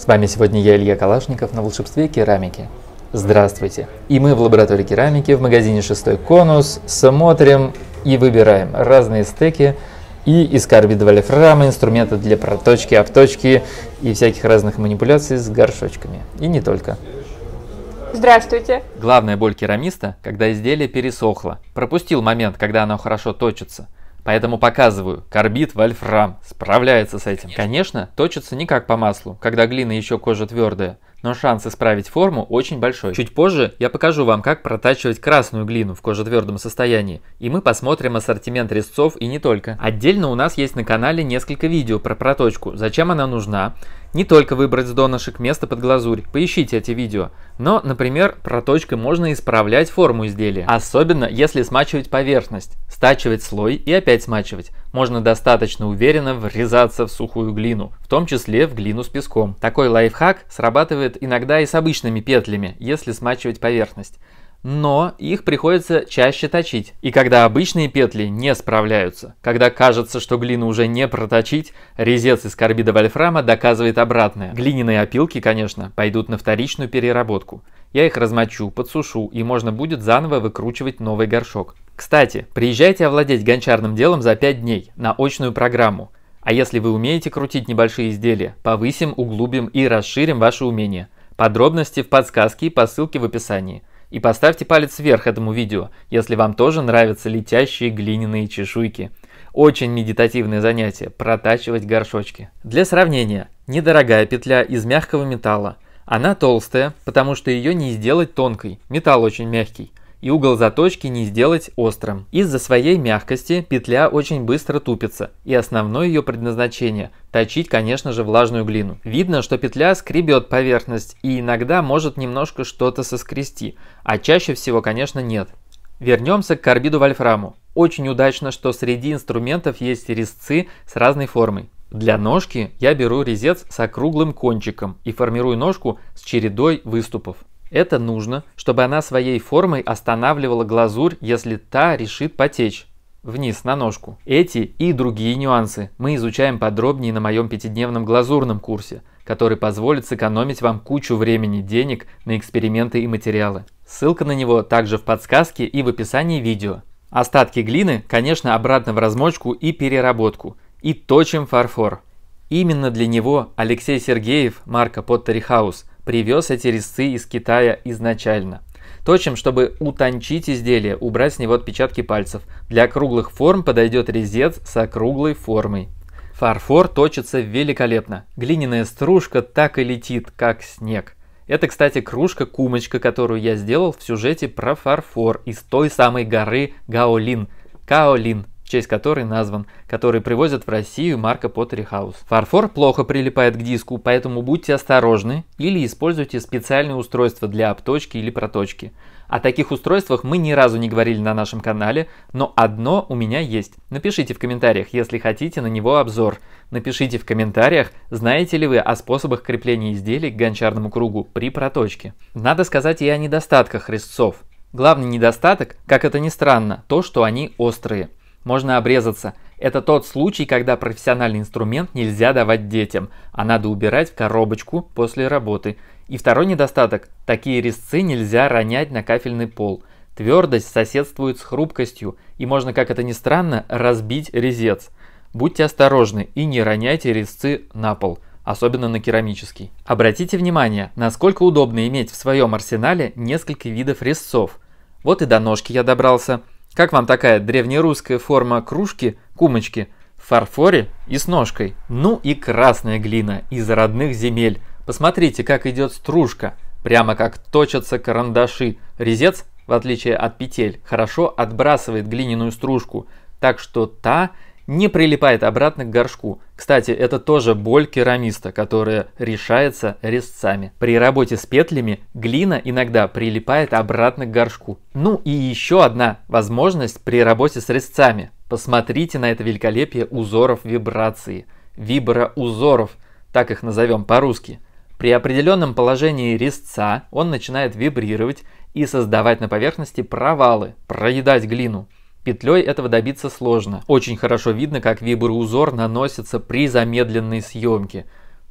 С вами сегодня я, Илья Калашников, на волшебстве керамики. Здравствуйте! И мы в лаборатории керамики в магазине «Шестой конус» смотрим и выбираем разные стеки и из карбида вольфрама, инструменты для проточки, обточки и всяких разных манипуляций с горшочками. И не только. Здравствуйте! Главная боль керамиста, когда изделие пересохло. Пропустил момент, когда оно хорошо точится. Поэтому показываю, карбид вольфрам справляется с этим. Конечно, точится не как по маслу, когда глина еще кожа твердая, но шанс исправить форму очень большой. Чуть позже я покажу вам, как протачивать красную глину в кожетвердом состоянии, и мы посмотрим ассортимент резцов и не только. Отдельно у нас есть на канале несколько видео про проточку, зачем она нужна. Не только выбрать с донышек место под глазурь, поищите эти видео, но, например, проточкой можно исправлять форму изделия. Особенно, если смачивать поверхность, стачивать слой и опять смачивать. Можно достаточно уверенно врезаться в сухую глину, в том числе в глину с песком. Такой лайфхак срабатывает иногда и с обычными петлями, если смачивать поверхность. Но их приходится чаще точить. И когда обычные петли не справляются, когда кажется, что глину уже не проточить, резец из карбида вольфрама доказывает обратное. Глиняные опилки, конечно, пойдут на вторичную переработку. Я их размочу, подсушу, и можно будет заново выкручивать новый горшок. Кстати, приезжайте овладеть гончарным делом за 5 дней на очную программу. А если вы умеете крутить небольшие изделия, повысим, углубим и расширим ваши умения. Подробности в подсказке и по ссылке в описании. И поставьте палец вверх этому видео, если вам тоже нравятся летящие глиняные чешуйки. Очень медитативное занятие – протачивать горшочки. Для сравнения, недорогая петля из мягкого металла. Она толстая, потому что ее не сделать тонкой, металл очень мягкий. И угол заточки не сделать острым. Из-за своей мягкости петля очень быстро тупится, и основное ее предназначение – точить, конечно же, влажную глину. Видно, что петля скребет поверхность и иногда может немножко что-то соскрести, а чаще всего, конечно, нет. Вернемся к карбиду вольфраму. Очень удачно, что среди инструментов есть резцы с разной формой. Для ножки я беру резец с округлым кончиком и формирую ножку с чередой выступов. Это нужно, чтобы она своей формой останавливала глазурь, если та решит потечь вниз на ножку. Эти и другие нюансы мы изучаем подробнее на моем 5-дневном глазурном курсе, который позволит сэкономить вам кучу времени, денег на эксперименты и материалы. Ссылка на него также в подсказке и в описании видео. Остатки глины, конечно, обратно в размочку и переработку. И точим фарфор. Именно для него Алексей Сергеев, марка Pottery House, привез эти резцы из Китая изначально. Точим, чтобы утончить изделие, убрать с него отпечатки пальцев. Для округлых форм подойдет резец с округлой формой. Фарфор точится великолепно. Глиняная стружка так и летит, как снег. Это, кстати, кружка-кумочка, которую я сделал в сюжете про фарфор из той самой горы Гаолин. Каолин, в честь которой назван, который привозят в Россию марка Pottery House. Фарфор плохо прилипает к диску, поэтому будьте осторожны или используйте специальные устройства для обточки или проточки. О таких устройствах мы ни разу не говорили на нашем канале, но одно у меня есть. Напишите в комментариях, если хотите на него обзор. Напишите в комментариях, знаете ли вы о способах крепления изделий к гончарному кругу при проточке. Надо сказать и о недостатках резцов. Главный недостаток, как это ни странно, то, что они острые. Можно обрезаться. Это тот случай, когда профессиональный инструмент нельзя давать детям, а надо убирать в коробочку после работы. И второй недостаток – такие резцы нельзя ронять на кафельный пол. Твердость соседствует с хрупкостью, и можно, как это ни странно, разбить резец. Будьте осторожны и не роняйте резцы на пол, особенно на керамический. Обратите внимание, насколько удобно иметь в своем арсенале несколько видов резцов. Вот и до ножки я добрался. Как вам такая древнерусская форма кружки, кумочки, в фарфоре и с ножкой? Ну и красная глина из родных земель. Посмотрите, как идет стружка, прямо как точатся карандаши. Резец, в отличие от петель, хорошо отбрасывает глиняную стружку, так что та не прилипает обратно к горшку. Кстати, это тоже боль керамиста, которая решается резцами. При работе с петлями глина иногда прилипает обратно к горшку. Ну и еще одна возможность при работе с резцами. Посмотрите на это великолепие узоров вибрации. Виброузоров, так их назовем по-русски. При определенном положении резца он начинает вибрировать и создавать на поверхности провалы, проедать глину. Петлей этого добиться сложно. Очень хорошо видно, как виброузор наносится при замедленной съемке.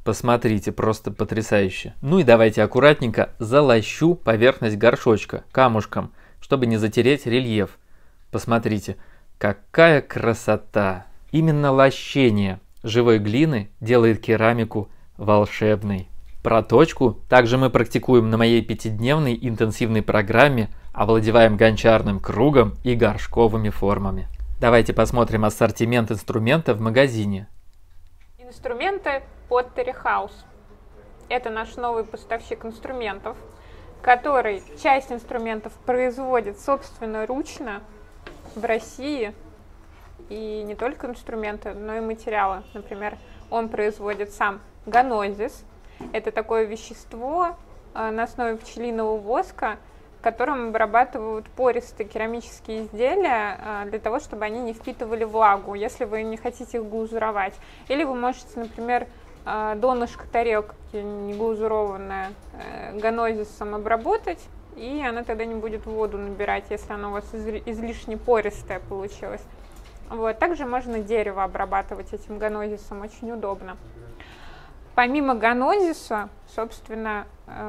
Посмотрите, просто потрясающе. Ну и давайте аккуратненько залощу поверхность горшочка камушком, чтобы не затереть рельеф. Посмотрите, какая красота! Именно лощение живой глины делает керамику волшебной. Проточку также мы практикуем на моей 5-дневной интенсивной программе «Овладеваем гончарным кругом и горшковыми формами». Давайте посмотрим ассортимент инструментов в магазине. Инструменты Pottery House. Это наш новый поставщик инструментов, который часть инструментов производит собственноручно в России. И не только инструменты, но и материалы. Например, он производит сам ганозис. Это такое вещество на основе пчелиного воска, которым обрабатывают пористые керамические изделия для того, чтобы они не впитывали влагу, если вы не хотите их глазуровать. Или вы можете, например, донышко тарелки неглазурованное ганозисом обработать, и она тогда не будет воду набирать, если оно у вас излишне пористое получилось. Вот. Также можно дерево обрабатывать этим ганозисом, очень удобно. Помимо ганозиса, собственно,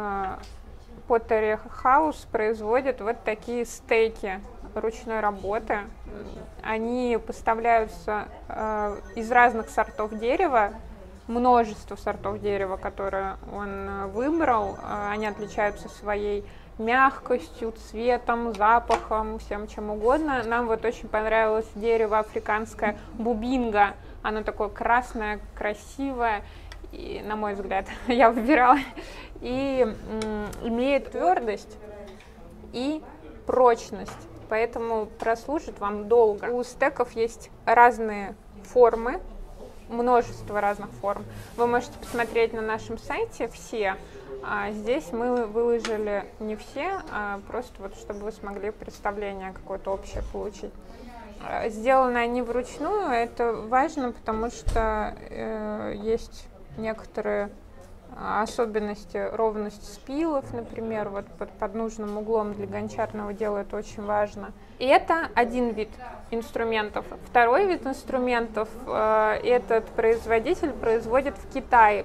Pottery House производит вот такие стейки ручной работы. Они поставляются из разных сортов дерева, множество сортов дерева, которые он выбрал. Они отличаются своей мягкостью, цветом, запахом, всем чем угодно. Нам вот очень понравилось дерево африканское бубинга. Оно такое красное, красивое. И, на мой взгляд, я выбирала, и имеет твердость и прочность, поэтому прослужит вам долго. У стеков есть разные формы, множество разных форм. Вы можете посмотреть на нашем сайте все, а здесь мы выложили не все, а просто вот, чтобы вы смогли представление какое-то общее получить. Сделаны они вручную, это важно, потому что есть некоторые особенности, ровность спилов, например, вот под нужным углом для гончарного дела это очень важно. И это один вид инструментов. Второй вид инструментов этот производитель производит в Китае.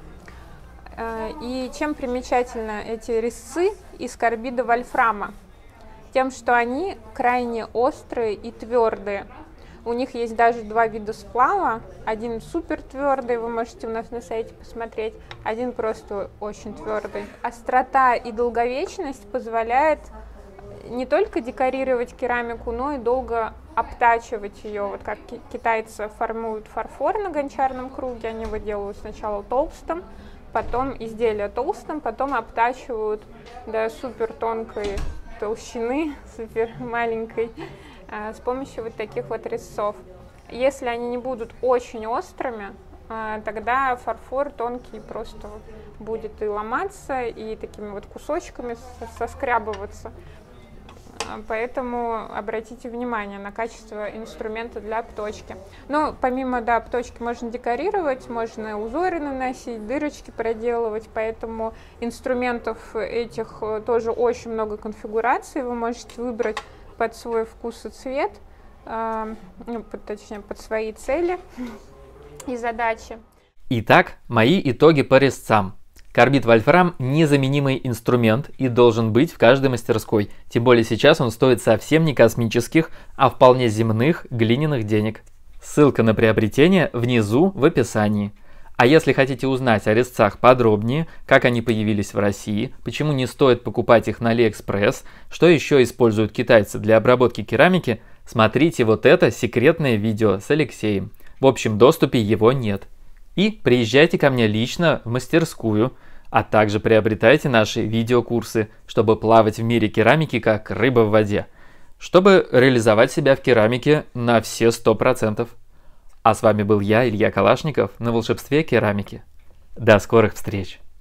И чем примечательны эти резцы из карбида вольфрама? Тем, что они крайне острые и твердые. У них есть даже два вида сплава. Один супер твердый, вы можете у нас на сайте посмотреть. Один просто очень твердый. Острота и долговечность позволяет не только декорировать керамику, но и долго обтачивать ее. Вот как китайцы формуют фарфор на гончарном круге, они его делают сначала толстым, потом изделие толстым, потом обтачивают до супер тонкой толщины, супер маленькой, с помощью вот таких вот резцов. Если они не будут очень острыми, тогда фарфор тонкий просто будет и ломаться, и такими вот кусочками соскрябываться. Поэтому обратите внимание на качество инструмента для обточки. Но помимо обточки можно декорировать, можно узоры наносить, дырочки проделывать, поэтому инструментов этих тоже очень много конфигураций. Вы можете выбрать под свой вкус и цвет, точнее под свои цели и задачи. Итак, мои итоги по резцам. Карбид вольфрам – незаменимый инструмент и должен быть в каждой мастерской, тем более сейчас он стоит совсем не космических, а вполне земных глиняных денег. Ссылка на приобретение внизу в описании. А если хотите узнать о резцах подробнее, как они появились в России, почему не стоит покупать их на AliExpress, что еще используют китайцы для обработки керамики, смотрите вот это секретное видео с Алексеем. В общем доступе его нет. И приезжайте ко мне лично в мастерскую, а также приобретайте наши видеокурсы, чтобы плавать в мире керамики как рыба в воде, чтобы реализовать себя в керамике на все 100%. А с вами был я, Илья Калашников, на волшебстве керамики. До скорых встреч!